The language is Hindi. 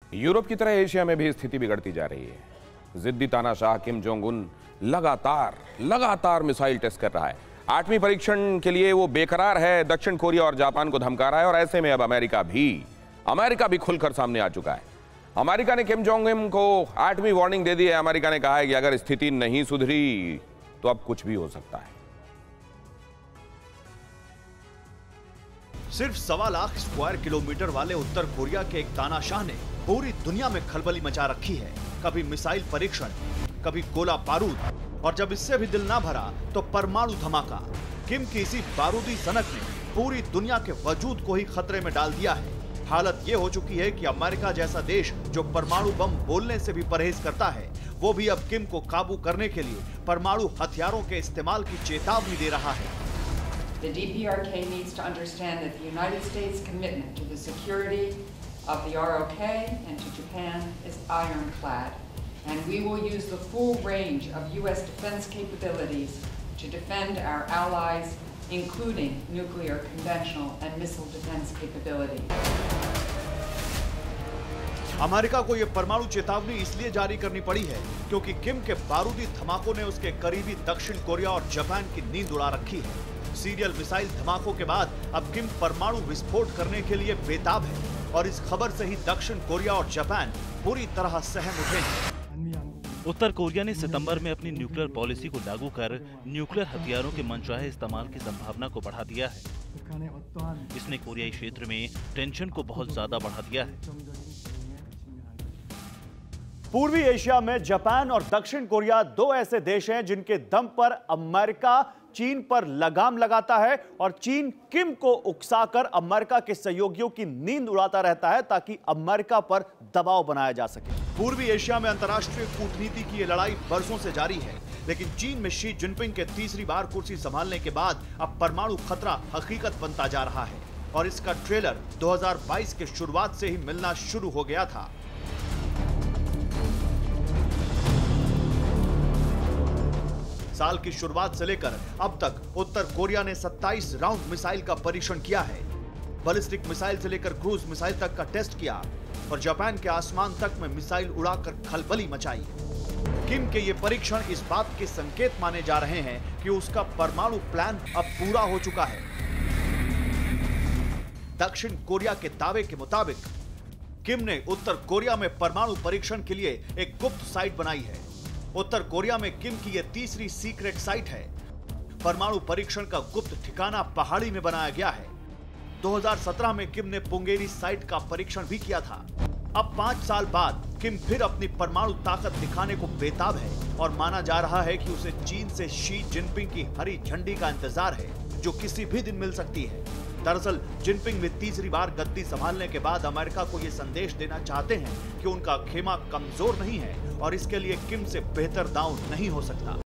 यूरोप की तरह एशिया में भी स्थिति बिगड़ती जा रही है। जिद्दी तानाशाह किम जोंग उन लगातार मिसाइल टेस्ट कर रहा है। 8वीं परीक्षण के लिए वो बेकरार है। दक्षिण कोरिया और जापान को धमका रहा है और ऐसे में अब अमेरिका भी खुलकर सामने आ चुका है। अमेरिका ने किम जोंग उन को 8वीं वार्निंग दे दी है। अमेरिका ने कहा है कि अगर स्थिति नहीं सुधरी तो अब कुछ भी हो सकता है। सिर्फ 1.25 लाख स्क्वायर किलोमीटर वाले उत्तर कोरिया के एक तानाशाह ने पूरी दुनिया में खलबली मचा रखी है। कभी मिसाइल परीक्षण, कभी गोला बारूद, और जब इससे भी दिल ना भरा तो परमाणु धमाका। किम की इसी बारूदी सनक ने पूरी दुनिया के वजूद को ही खतरे में डाल दिया है। हालत ये हो चुकी है कि अमेरिका जैसा देश जो परमाणु बम बोलने से भी परहेज करता है, वो भी अब किम को काबू करने के लिए परमाणु हथियारों के इस्तेमाल की चेतावनी दे रहा है। The DPRK needs to understand that the United States' commitment to the security of the ROK and to Japan is ironclad, and we will use the full range of U.S. defense capabilities to defend our allies, including nuclear, conventional, and missile defense capability. America को यह परमाणु चेतावनी इसलिए जारी करनी पड़ी है क्योंकि किम के बारूदी धमाकों ने उसके करीबी दक्षिण कोरिया और जापान की नींद उड़ा रखी है। सीरियल मिसाइल धमाकों के बाद अब किम परमाणु विस्फोट करने के लिए बेताब है और इस खबर से ही दक्षिण कोरिया और जापान पूरी तरह सहम उठे हैं। उत्तर कोरिया ने सितंबर में अपनी न्यूक्लियर पॉलिसी को लागू कर न्यूक्लियर हथियारों के मनचाहे इस्तेमाल की संभावना को बढ़ा दिया है। इसने कोरियाई क्षेत्र में टेंशन को बहुत ज्यादा बढ़ा दिया है। पूर्वी एशिया में जापान और दक्षिण कोरिया दो ऐसे देश हैं जिनके दम पर अमेरिका चीन पर लगाम लगाता है और चीन किम को उकसाकर अमेरिका के सहयोगियों की नींद उड़ाता रहता है ताकि अमेरिका पर दबाव बनाया जा सके। पूर्वी एशिया में अंतर्राष्ट्रीय कूटनीति की यह लड़ाई बरसों से जारी है, लेकिन चीन में शी जिनपिंग के तीसरी बार कुर्सी संभालने के बाद अब परमाणु खतरा हकीकत बनता जा रहा है और इसका ट्रेलर 2022 के शुरुआत से ही मिलना शुरू हो गया था। साल की शुरुआत से लेकर अब तक उत्तर कोरिया ने 27 राउंड मिसाइल का परीक्षण किया है। बैलिस्टिक मिसाइल से लेकर क्रूज मिसाइल तक का टेस्ट किया और जापान के आसमान तक में मिसाइल उड़ाकर खलबली मचाई। किम के ये परीक्षण इस बात के संकेत माने जा रहे हैं कि उसका परमाणु प्लान अब पूरा हो चुका है। दक्षिण कोरिया के दावे के मुताबिक किम ने उत्तर कोरिया में परमाणु परीक्षण के लिए एक गुप्त साइट बनाई है। उत्तर कोरिया में किम की यह तीसरी सीक्रेट साइट है। परमाणु परीक्षण का गुप्त ठिकाना पहाड़ी में बनाया गया है। 2017 में किम ने पुंगेरी साइट का परीक्षण भी किया था। अब 5 साल बाद किम फिर अपनी परमाणु ताकत दिखाने को बेताब है और माना जा रहा है कि उसे चीन से शी जिनपिंग की हरी झंडी का इंतजार है, जो किसी भी दिन मिल सकती है। दरअसल जिनपिंग में तीसरी बार गद्दी संभालने के बाद अमेरिका को यह संदेश देना चाहते हैं कि उनका खेमा कमजोर नहीं है और इसके लिए किम से बेहतर दांव नहीं हो सकता।